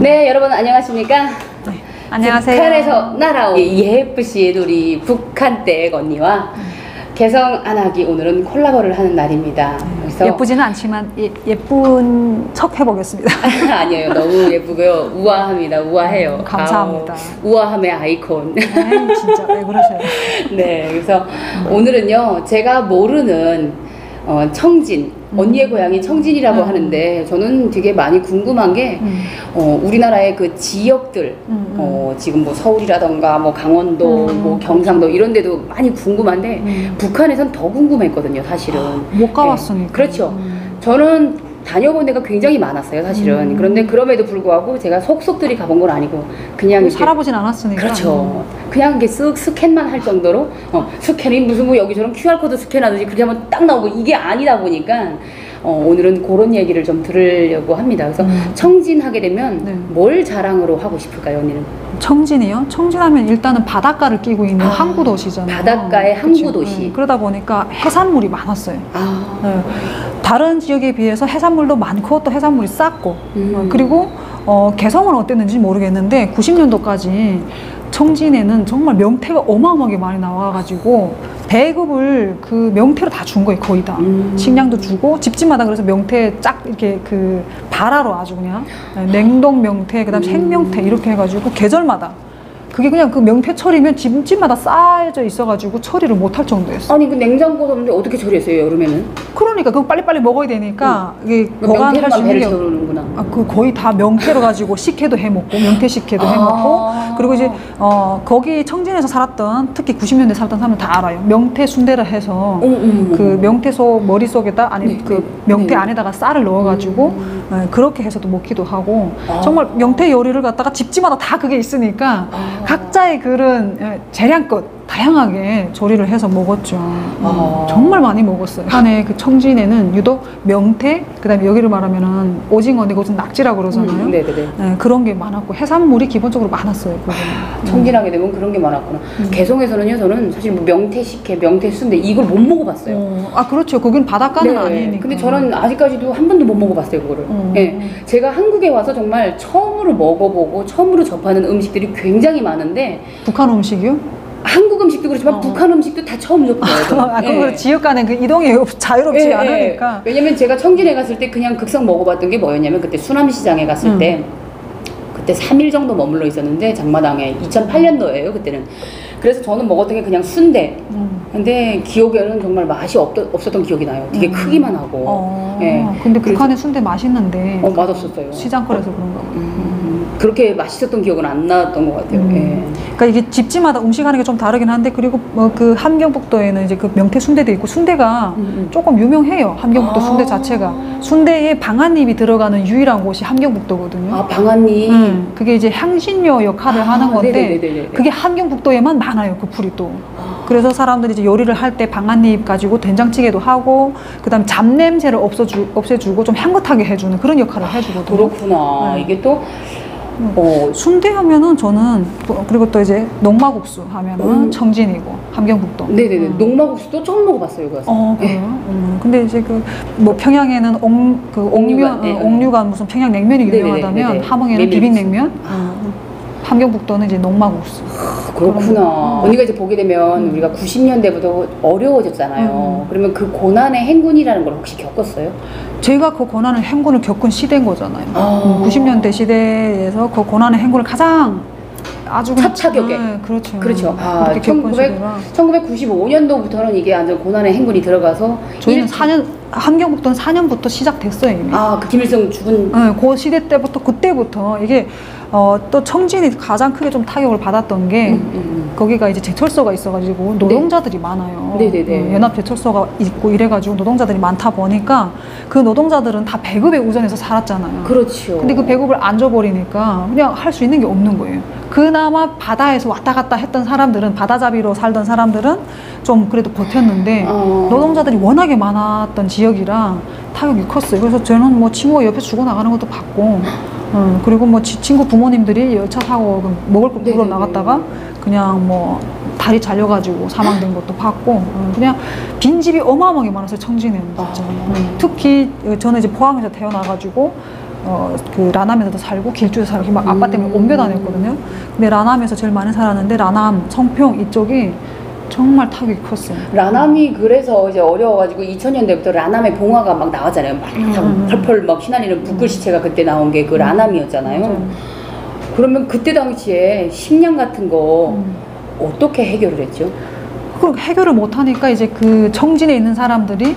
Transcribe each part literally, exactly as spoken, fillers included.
네, 여러분 안녕하십니까? 네, 안녕하세요. 북한에서 날아온 예쁘신 우리 북한댁 언니와 음. 개성 안하기 오늘은 콜라보를 하는 날입니다. 그래서 예쁘지는 않지만 예, 예쁜 척 해보겠습니다. 아니에요. 너무 예쁘고요. 우아합니다. 우아해요. 음, 감사합니다. 아우, 우아함의 아이콘. 에이, 진짜 왜 그러셔요? 네, 그래서 음. 오늘은요. 제가 모르는 어, 청진, 음. 언니의 고향이 청진이라고 음. 하는데 저는 되게 많이 궁금한 게 음. 어, 우리나라의 그 지역들 음. 어, 지금 뭐 서울이라던가 뭐 강원도, 음. 뭐 경상도 이런 데도 많이 궁금한데 음. 북한에선 더 궁금했거든요, 사실은. 못 가봤으니까. 네, 그렇죠. 음. 저는 다녀본 데가 굉장히 많았어요, 사실은. 음. 그런데 그럼에도 불구하고 제가 속속들이 가본 건 아니고 그냥 이렇게 살아보진 않았으니까. 그렇죠. 그냥 이렇게 쓱 스캔만 할 정도로 어, 스캔이 무슨 뭐 여기처럼 큐알코드 스캔하듯이 그렇게 하면 딱 나오고 이게 아니다 보니까 어, 오늘은 그런 얘기를 좀 들으려고 합니다. 그래서 음. 청진하게 되면 네. 뭘 자랑으로 하고 싶을까요, 언니는? 청진이요? 청진하면 일단은 바닷가를 끼고 있는 아, 항구 도시잖아요. 바닷가의 항구 도시. 네. 그러다 보니까 해산물이 많았어요. 아. 네. 다른 지역에 비해서 해산물도 많고 또 해산물이 쌌고 음. 어, 그리고 어, 개성은 어땠는지 모르겠는데 구십 년도까지 청진에는 정말 명태가 어마어마하게 많이 나와가지고 배급을 그 명태로 다 준 거예요, 거의 다. 음. 식량도 주고 집집마다 그래서 명태 쫙 이렇게 그 발화로 아주 그냥 냉동 명태, 그다음 음. 생명태 이렇게 해가지고 계절마다 그게 그냥 그 명태철이면 집집마다 쌓여져 있어가지고 처리를 못할 정도였어요. 아니 그 냉장고도 없는데 어떻게 처리했어요, 여름에는? 그러니까 그거 빨리빨리 먹어야 되니까 음. 이게 보관할 수 있는 게 채우는구나. 아, 그 거의 다 명태로 가지고 식혜도 해먹고 명태 식혜도 아 해먹고 그리고 이제 어 거기 청진에서 살았던 특히 구십 년대 살았던 사람은 다 알아요. 명태 순대라 해서 음, 음, 그 명태소 머릿속에다 아니 네, 그 명태 네. 안에다가 쌀을 넣어가지고 음. 네, 그렇게 해서도 먹기도 하고 아 정말 명태 요리를 갖다가 집집마다 다 그게 있으니까 아 각자의 그런 재량껏 다양하게 조리를 해서 먹었죠. 아 정말 많이 먹었어요. 한해 그 청진에는 유독 명태, 그 다음에 여기를 말하면은 오징어인데 그것은 낙지라고 그러잖아요. 음, 네네네. 네, 그런 게 많았고 해산물이 기본적으로 많았어요. 아, 청진하게 되면 그런 게 많았구나. 음. 개성에서는요, 저는 사실 뭐 명태 식혜, 명태 순대 이걸 못 먹어봤어요. 어, 아 그렇죠. 거긴 바닷가는 네, 아니니까. 근데 저는 아직까지도 한 번도 못 먹어봤어요, 그거를. 음. 네, 제가 한국에 와서 정말 처음으로 먹어보고 처음으로 접하는 음식들이 굉장히 많은데. 북한 음식이요? 한국 음식도 그렇지만 어. 북한 음식도 다 처음 접해요. 아, 그거 네. 지역 간에 그 이동이 자유롭지 네, 않으니까. 왜냐면 제가 청진에 갔을 때 그냥 극성 먹어봤던 게 뭐였냐면 그때 수남시장에 갔을 음. 때 그때 삼 일 정도 머물러 있었는데 장마당에 이천팔 년도예요 그때는. 그래서 저는 먹었던 게 그냥 순대. 음. 근데 기억에는 정말 맛이 없, 없었던 기억이 나요. 되게 음. 크기만 하고. 어. 네. 근데 북한의 순대 맛있는데. 어, 맛없었어요. 시장거리에서 그런가 봐. 음. 그렇게 맛있었던 기억은 안 나왔던 것 같아요. 음. 예. 그러니까 이게 집집마다 음식하는 게 좀 다르긴 한데 그리고 뭐 그 함경북도에는 이제 그 명태 순대도 있고 순대가 음. 조금 유명해요. 함경북도 아 순대 자체가 순대에 방아잎이 들어가는 유일한 곳이 함경북도거든요. 아 방아잎. 음. 그게 이제 향신료 역할을 아 하는 건데 네네네네. 그게 함경북도에만 많아요. 그 풀이 또. 아 그래서 사람들이 이제 요리를 할 때 방아잎 가지고 된장찌개도 하고 그다음 잡냄새를 없애주, 없애주고 좀 향긋하게 해주는 그런 역할을 해주거든요. 그렇구나. 네. 이게 또 어, 순대 하면은 저는 그리고 또 이제 농마국수 하면은 음. 청진이고 함경북도. 네네네. 음. 농마국수도 처음 먹어봤어요. 그래서. 어 그래요? 네. 음. 근데 이제 그 뭐 평양에는 옥 그 옥류관, 네. 옥류가 무슨 평양 냉면이 유명하다면 네네네네. 함흥에는 비빔냉면. 음. 함경북도는 이제 농마국수. 아, 그렇구나. 음. 언니가 이제 보게 되면 음. 우리가 구십 년대부터 어려워졌잖아요. 음. 그러면 그 고난의 행군이라는 걸 혹시 겪었어요? 제가 그 고난의 행군을 겪은 시대인 거잖아요. 아. 구십 년대 시대에서 그 고난의 행군을 가장 아주 첫 차격에. 네, 그렇죠. 그렇죠. 아, 천구백구십오 년도부터는 이게 완전 고난의 행군이 들어가서 저희는 사 년 함경북도는 사 년부터 시작됐어요 이미. 아, 그 김일성 죽은. 네, 그 시대 때부터 그때부터 이게 어, 또 청진이 가장 크게 좀 타격을 받았던 게 음, 음. 거기가 이제 제철소가 있어가지고 노동자들이 네. 많아요. 네네네. 어, 연합 제철소가 있고 이래가지고 노동자들이 많다 보니까 그 노동자들은 다 배급에 우선해서 살았잖아요. 그렇죠. 근데 그 배급을 안 줘버리니까 그냥 할 수 있는 게 없는 거예요. 그나마 바다에서 왔다 갔다 했던 사람들은 바다잡이로 살던 사람들은 좀 그래도 버텼는데 어. 노동자들이 워낙에 많았던 지역이라 타격이 컸어요. 그래서 저는 뭐 친구가 옆에 죽어나가는 것도 봤고 음, 그리고 뭐 지, 친구 부모님들이 열차 타고 먹을 거 먹으러 나갔다가 그냥 뭐 다리 잘려가지고 사망된 것도 봤고 음, 그냥 빈집이 어마어마하게 많았어요 청진에는 진짜. 아, 음. 특히 저는 이제 포항에서 태어나가지고 어, 그 라남에서도 살고 길주에서 살고 막 아빠 때문에 음. 옮겨 다녔거든요. 근데 라남에서 제일 많이 살았는데 라남, 성평 이쪽이 정말 타격이 컸어요. 라남이 그래서 이제 어려워가지고 이천 년대부터 라남의 봉화가 막 나왔잖아요. 막 음. 펄펄 막 휘날리는 붓글 시체가 그때 나온 게 그 라남이었잖아요. 맞아요. 그러면 그때 당시에 식량 같은 거 음. 어떻게 해결을 했죠? 그럼 해결을 못하니까 이제 그 청진에 있는 사람들이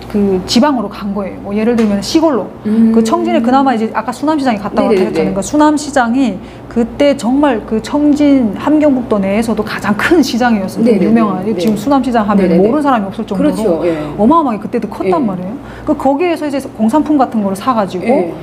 그 지방으로 간 거예요. 뭐 예를 들면 시골로. 음. 그 청진에 그나마 이제 아까 수남시장이 갔다 왔다 네네네. 했잖아요. 그러니까 수남시장이 그때 정말 그 청진 함경북도 내에서도 가장 큰 시장이었어요. 네네네. 유명한. 네. 지금 수남시장 하면 네네네. 모르는 사람이 없을 정도로 그렇죠. 예. 어마어마하게 그때도 컸단 예. 말이에요. 그 거기에서 이제 공산품 같은 거를 사가지고 예.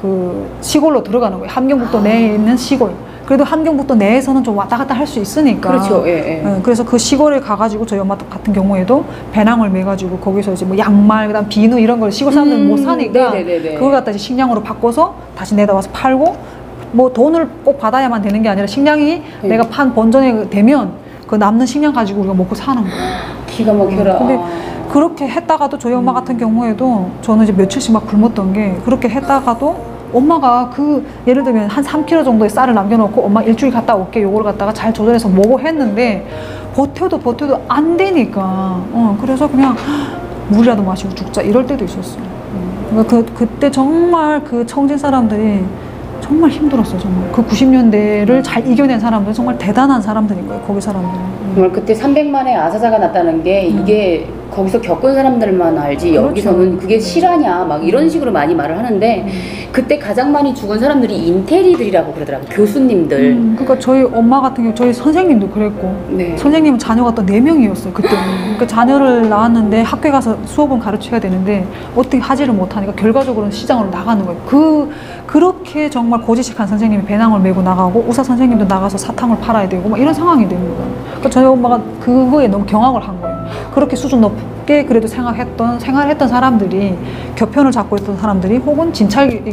그 시골로 들어가는 거예요. 함경북도 아. 내에 있는 시골. 그래도 함경북도 내에서는 좀 왔다 갔다 할 수 있으니까. 그렇죠. 예, 예. 예, 그래서 그 시골에 가가지고 저희 엄마 같은 경우에도 배낭을 매가지고 거기서 이제 뭐 양말, 그다음 비누 이런 걸 시골 사람들은 음, 못 사니까 네네네네. 그걸 갖다 이제 식량으로 바꿔서 다시 내다 와서 팔고 뭐 돈을 꼭 받아야만 되는 게 아니라 식량이 네. 내가 판 본전에 되면 그 남는 식량 가지고 우리가 먹고 사는 거예요. 기가 막혀라. 근데 그렇게 했다가도 저희 엄마 같은 경우에도 저는 이제 며칠씩 막 굶었던 게 그렇게 했다가도 엄마가 그 예를 들면 한 삼 킬로그램 정도의 쌀을 남겨놓고 엄마 일주일 갔다 올게 요거를 갖다가 잘 조절해서 먹고 했는데 버텨도 버텨도 안 되니까 어 그래서 그냥 물이라도 마시고 죽자 이럴 때도 있었어요. 그러니까 그 그때 정말 그 청진 사람들이 정말 힘들었어요. 정말 그 구십 년대를 잘 이겨낸 사람들은 정말 대단한 사람들인 거예요. 거기 사람들은. 정말 그때 삼백만의 아사자가 났다는 게 이게 거기서 겪은 사람들만 알지 그렇죠. 여기서는 그게 실화냐 막 이런 식으로 많이 말을 하는데 그때 가장 많이 죽은 사람들이 인테리들이라고 그러더라고요. 교수님들. 음, 그러니까 저희 엄마 같은 경우 저희 선생님도 그랬고 네. 선생님은 자녀가 또 네 명이었어요 그때는. 그러니까 자녀를 낳았는데 학교에 가서 수업은 가르쳐야 되는데 어떻게 하지를 못하니까 결과적으로는 시장으로 나가는 거예요. 그 그렇게 정말 고지식한 선생님이 배낭을 메고 나가고 의사 선생님도 나가서 사탕을 팔아야 되고 막 이런 상황이 되는 거예요. 그러니까 저희 엄마가 그거에 너무 경악을 한 거예요. 그렇게 수준 높게 그래도 생각했던 생활했던 사람들이 교편을 잡고 있던 사람들이 혹은 진찰기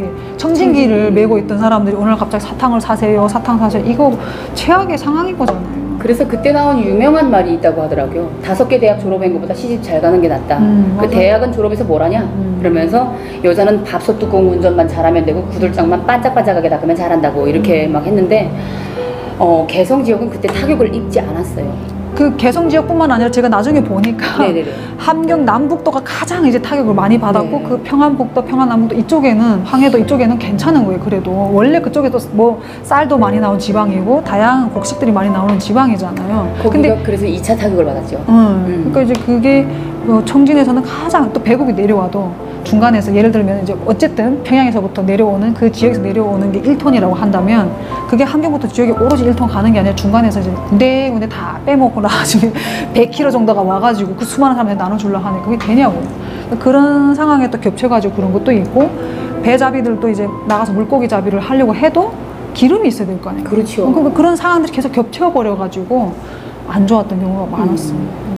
청진기를 메고 있던 사람들이 오늘 갑자기 사탕을 사세요 사탕 사세요 이거 최악의 상황인 거잖아요. 그래서 그때 나온 유명한 말이 있다고 하더라고요. 다섯 개 대학 졸업한 것보다 시집 잘 가는 게 낫다. 음, 그 맞아요. 대학은 졸업해서 뭘 하냐? 음. 그러면서 여자는 밥솥 뚜껑 운전만 잘하면 되고 구들장만 반짝반짝하게 닦으면 잘한다고 이렇게 막 했는데 어, 개성 지역은 그때 타격을 입지 않았어요. 그 개성 지역뿐만 아니라 제가 나중에 보니까 네네네. 함경 남북도가 가장 이제 타격을 많이 받았고 네. 그 평안북도, 평안남북도 이쪽에는 황해도 이쪽에는 괜찮은 거예요. 그래도 원래 그쪽에도 뭐 쌀도 많이 나온 지방이고 다양한 곡식들이 많이 나오는 지방이잖아요. 거기가 근데 그래서 이 차 타격을 받았죠. 음, 음. 그러니까 이제 그게 뭐 청진에서는 가장 또 배국이 내려와도 중간에서 예를 들면 이제 어쨌든 평양에서부터 내려오는 그 지역에서 내려오는 게 일 톤이라고 한다면 그게 함경부터 지역에 오로지 일 톤 가는 게 아니라 중간에서 이제 군데군데 다 빼먹고 나가지고 백 킬로그램 정도가 와가지고 그 수많은 사람들이 나눠주려 하니까 그게 되냐고. 그런 상황에 또 겹쳐가지고 그런 것도 있고 배잡이들도 이제 나가서 물고기 잡이를 하려고 해도 기름이 있어야 될 거 아니에요. 그렇죠. 그러니까 그런 상황들이 계속 겹쳐버려가지고 안 좋았던 경우가 많았어요. 음.